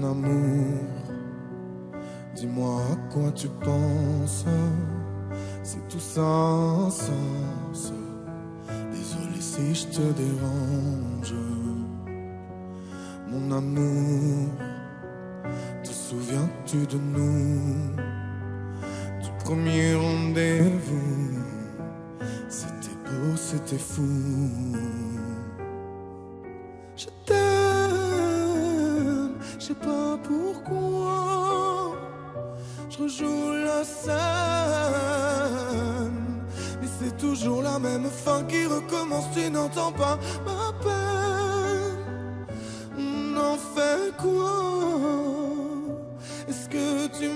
amour, dis-moi à quoi tu penses. C'est tout sans sens. Désolé si je te dérange. Mon amour, te souviens-tu de nous? Du premier rendez-vous. C'était beau, c'était fou. Je t'aime, je sais pas pourquoi. Je rejoue la scène, mais c'est toujours la même fin qui recommence. Tu n'entends pas ma peine. On en fait quoi? Est-ce que tu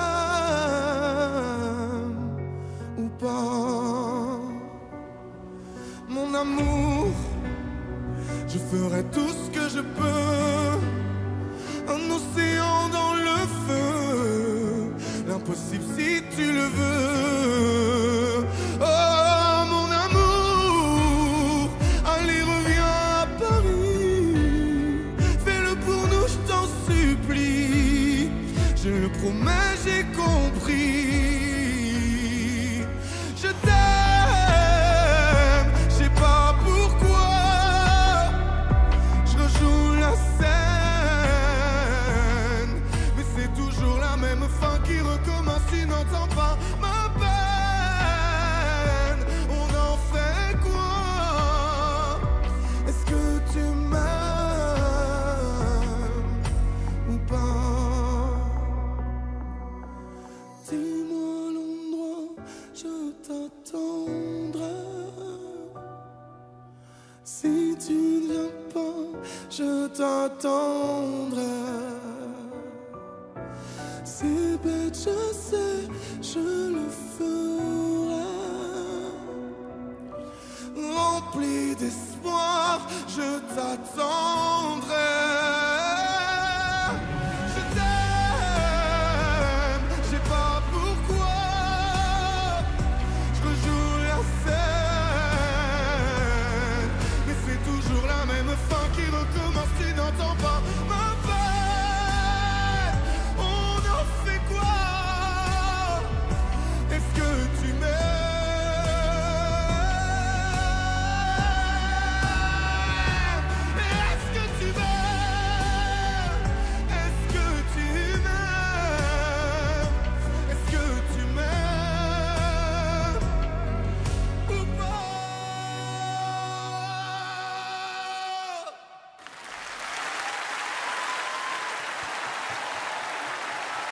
m'aimes ou pas? Mon amour, je ferai tout ce que je peux. Un océan dans le feu, l'impossible si tu le veux. Oh mon amour, allez reviens à Paris. Fais-le pour nous, je t'en supplie. Je le promets, j'ai compris. Je t'aime, je sais pas pourquoi. Je rejoue la scène, mais c'est toujours la même fin qui recommence. Tu n'entends pas ma peine. On en fait quoi? Est-ce que tu m'aimes ou pas? Dis-moi l'endroit, je t'attendrai. Si tu ne viens pas, je t'attendrai. C'est bête, je sais, je le ferai. Rempli d'espoir, je t'attendrai. Je t'aime, je sais pas pourquoi. Je rejoue la scène, mais c'est toujours la même fin qui recommence. Tu n'entends pas